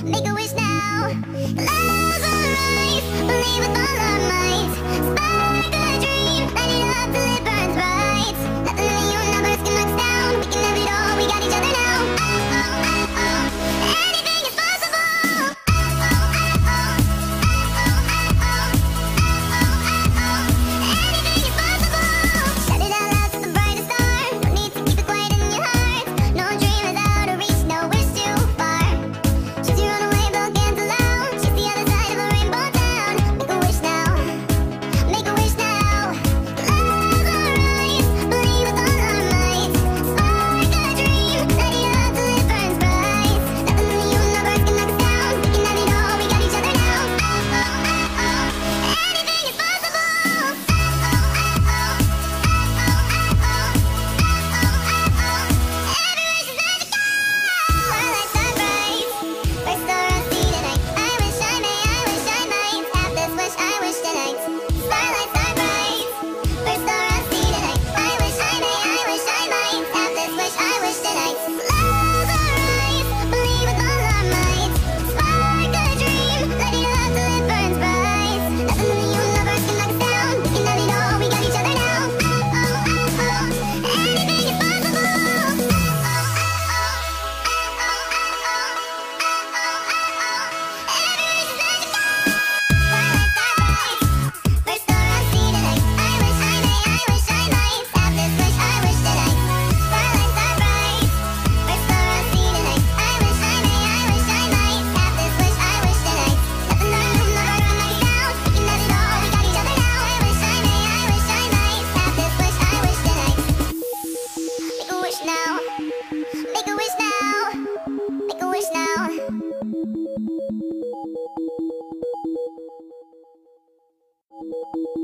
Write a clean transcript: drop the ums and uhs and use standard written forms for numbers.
Make a wish now. Close our eyes, believe with all our might. Spark a dream, light it up till it burns bright. Nothing in the universe can knock us down. We can have it all, we got each other now. Oh, oh, oh, oh. Anything is possible. Oh, oh, oh, oh. Oh, oh, oh, oh. Anything is possible. Shout it out loud to the brightest star. No need to keep it quiet in your heart. No dream is out of reach, no wish too far. Choose your own way, blow candle out. She's the other side of a rainbow town. Make a wish now. Make a wish now. Close our eyes, believe with all our might. Spark a dream, light it up till it burns bright. Nothing in the universe can knock us down. We can have it all, we got each other now. Oh, oh, oh, oh. Anything is possible. Oh, oh, oh, oh. Oh, oh, oh, oh. Every wish is magical. Starlight shine bright. First star I see tonight. I wish I may, I wish I might have this wish I wish tonight. Starlight shine bright. First star I see tonight. I wish I may, I wish I might have this wish I wish tonight. Close our eyes, believe with all our might. Spark a dream, light it up till it burns bright. Nothing in the universe can knock us down. We can have it all, we got each other now. Oh, oh, oh, oh. Anything is possible. Oh, oh, oh, oh. Oh, oh, oh, oh. Every wish is magical. Starlight shine bright. First star I see tonight. I wish I may, I wish I might have this wish I wish tonight. Starlight shine bright. First star I see tonight. I wish I may, I wish I might have this wish I wish tonight. Nothing in the universe can knock us down. We can have it all, we got each other now. I wish I may, I wish I might have this wish I wish tonight. Make a wish now. Make a wish now. Make a wish now.